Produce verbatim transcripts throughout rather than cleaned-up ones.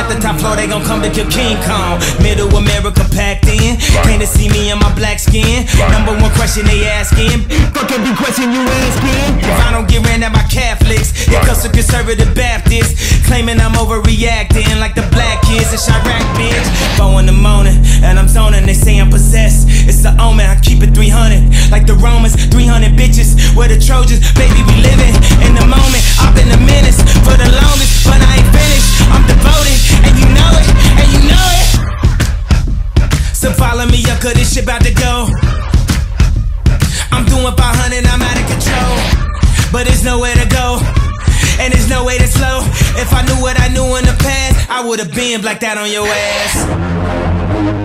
out the top floor, they gon' come to kill King Kong. Middle America packed in, came to see me in my black skin. Number one question they asking, fuck every question you asking. If I don't get ran at my Catholics, it comes to conservative Baptists, claiming I'm overreacting like the black kids in Chirac, bitch. Four in the morning, and I'm zoning, they say I'm possessed. It's the omen, I keep it three hundred, like the Romans, three hundred bitches. We're the Trojans, baby, we living in the moment. I've been a menace for the longest, but I ain't finished. I'm devoted, and you know it, and you know it. So follow me up, cause this shit about to go. I'm doing five hundred, I'm out of control, but there's nowhere to go, and there's no way to slow. If I knew what I knew in the past, I would've been blacked out on your ass.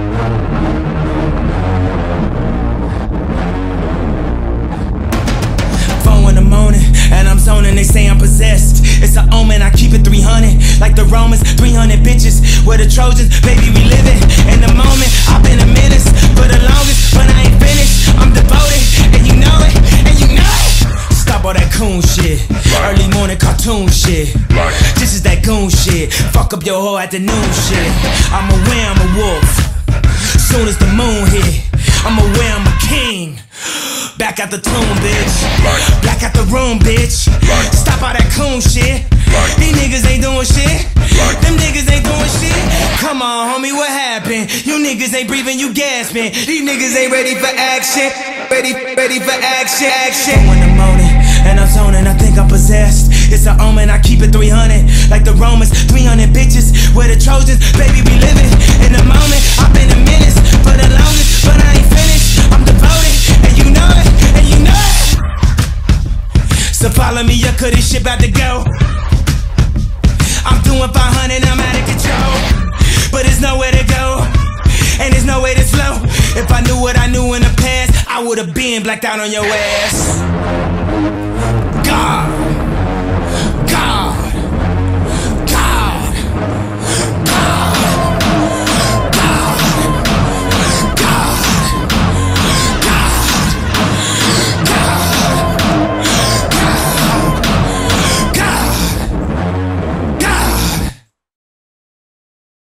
And I'm zoning, they say I'm possessed. It's an omen, I keep it three hundred, like the Romans, three hundred bitches. We're the Trojans, baby, we living in the moment. I've been a menace for the longest, but I ain't finished. I'm devoted, and you know it, and you know it. Stop all that coon shit, early morning cartoon shit. This is that goon shit, fuck up your whole afternoon shit. I'm aware I'm a wolf, soon as the moon hit. I'm aware I'm a king. Back out the tomb, bitch. Back out the room, bitch. Stop all that coon shit. These niggas ain't doing shit. Them niggas ain't doing shit. Come on, homie, what happened? You niggas ain't breathing, you gasping. These niggas ain't ready for action. Ready, ready for action, action. In the morning, and I'm zoning, I think I'm possessed. It's an omen, I keep it three hundred, like the Romans, three hundred bitches. We're the Trojans, baby, we living in the moment. I've been a menace for the longest, but I ain't finished. I'm devoted, and you know it, and you know it. So follow me up, cause this shit about to go. I'm doing five hundred, I'm out of control, but there's nowhere to go, and there's no way to slow. If I knew what I knew in the past, I would've been blacked out on your ass. God.